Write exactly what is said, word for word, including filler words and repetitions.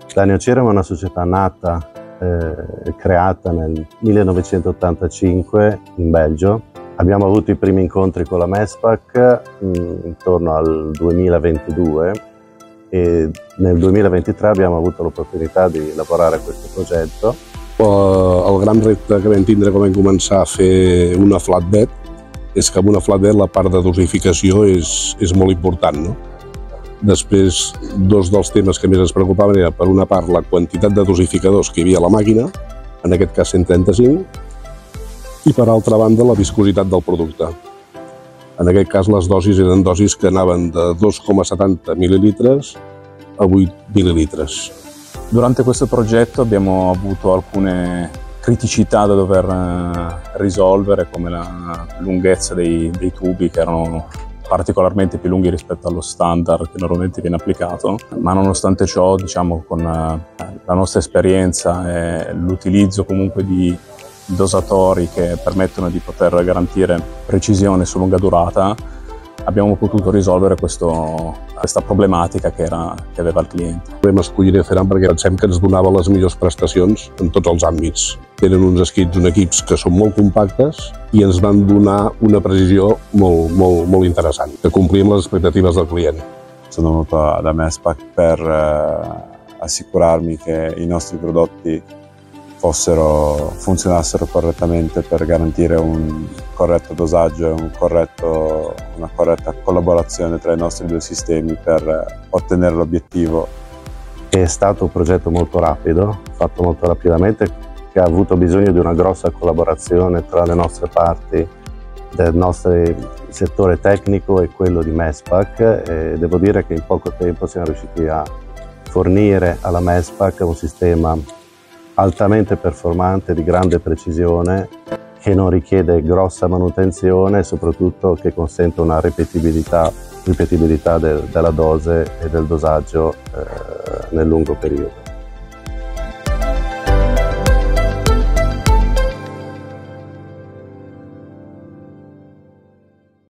La Neocerem è una società nata e eh, creata nel millenovecentottantacinque in Belgio. Abbiamo avuto i primi incontri con la MESPAC mh, intorno al duemilaventidue e nel duemilaventitré abbiamo avuto l'opportunità di lavorare a questo progetto. El gran repte que vam tindre quan vam començar a fer una flatbed és que amb una flatbed la part de dosificació és, és molt important, no? Després, dos dels temes que més ens preocupaven era, per una part, la quantitat de dosificadors que hi havia a la màquina, en aquest cas cent trenta-cinc, i per altra banda la viscositat del producte. En aquest cas les dosis eren dosis que anaven de dos coma setanta mil·lilitres a vuit mil·lilitres. Durante questo progetto abbiamo avuto alcune criticità da dover risolvere, come la lunghezza dei, dei tubi, che erano particolarmente più lunghi rispetto allo standard che normalmente viene applicato, ma nonostante ciò, diciamo, con la nostra esperienza e l'utilizzo comunque di dosatori che permettono di poter garantire precisione su lunga durata, abbiamo potuto risolvere questo, questa problematica que, era, que aveva el client. Vam escollir Ceram perquè pensem que ens donava les millors prestacions en tots els àmbits. Tenen uns equips, uns equips que són molt compactes i ens van donar una precisió molt, molt, molt interessant, que complim les expectatives del client. Sono venuto da MESPAC per eh, assicurarmi che i nostri prodotti fossero, funzionassero correttamente per garantire un corretto dosaggio e un corretto, una corretta collaborazione tra i nostri due sistemi per ottenere l'obiettivo. È stato un progetto molto rapido, fatto molto rapidamente, che ha avuto bisogno di una grossa collaborazione tra le nostre parti del nostro settore tecnico e quello di MESPAC, e devo dire che in poco tempo siamo riusciti a fornire alla MESPAC un sistema altamente performante, di grande precisione, che non richiede grossa manutenzione e soprattutto che consente una ripetibilità, ripetibilità del, della dose e del dosaggio eh, nel lungo periodo.